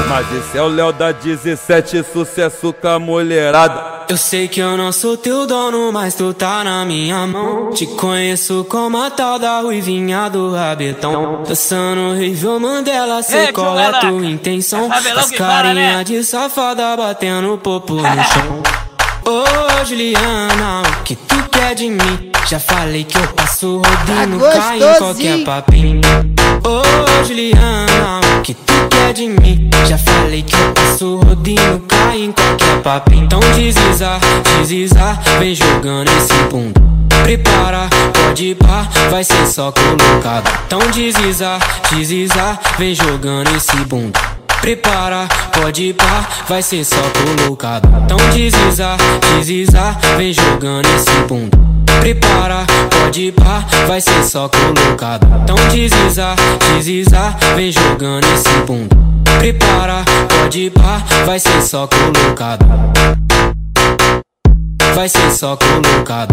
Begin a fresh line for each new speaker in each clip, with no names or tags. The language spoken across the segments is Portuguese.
Mas esse é o Léo da 17, sucesso com a mulherada.
Eu sei que eu não sou teu dono, mas tu tá na minha mão. Te conheço como a tal da ruivinha do rabetão. Dançando Rivel Mandela, sei qual é tua intenção. As carinha de safada batendo popo no chão. Ô Juliana, o que tu quer de mim? Já falei que eu passo rodinho, cai em qualquer papinho. Ô Juliana, o que tu quer de mim? Já falei que eu passo rodinho, cai em qualquer papinho. Então desliza, desliza, vem jogando esse bunda. Prepara, pode ir pá, vai ser só colocado. Então desliza, desliza, vem jogando esse bunda. Prepara, pode ir pá, vai ser só colocado. Então desliza, desliza, vem jogando esse bunda. Prepara, pode ir pá, vai ser só colocado. Então desliza, desliza, vem jogando esse bunda. Prepara, pode ir pá, vai ser só colocado. Vai ser só colocado.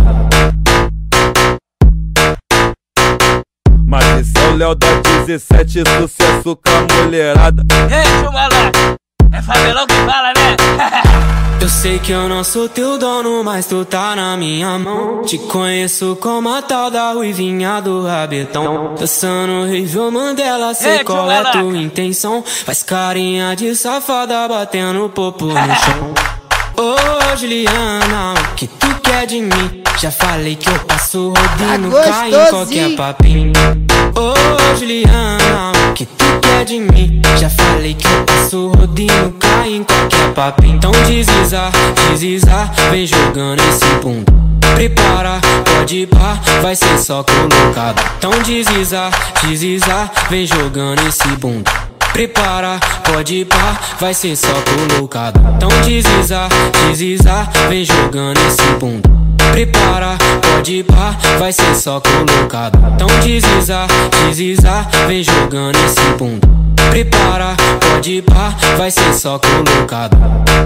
Mas esse é o Léo da 17, sucesso com a mulherada.
Ei, moleque, é Fabelão que fala, né?
Eu sei que eu não sou teu dono, mas tu tá na minha mão. Te conheço como a tal da ruivinha do rabetão. Dançando Rivel Mandela, sei qual é tua intenção. Faz carinha de safada batendo popo no chão. Ô Juliana, o que tu quer de mim? Já falei que eu passo rodinho, cai em qualquer papinho. Ô Juliana, o que tu quer de mim? Já falei que eu passo rodinho, cai em qualquer papinho. Então desliza, desliza, vem jogando esse bunda. Prepara, pode ir pá, vai ser só colocado. Então desliza, desliza, vem jogando esse bunda. Prepara, pode ir pá, vai ser só colocado. Então desliza, desliza, vem jogando esse bunda. Prepara, pode ir pá, vai ser só colocado. Então desliza, desliza, vem jogando esse bunda. Prepara, pode ir pá, vai ser só colocado.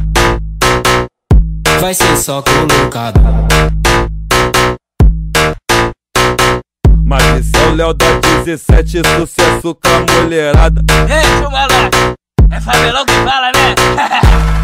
Vai ser só colocado.
Mas esse é o Léo da 17, sucesso com a mulherada.
Ei, moleque, é Fabelão que fala, né?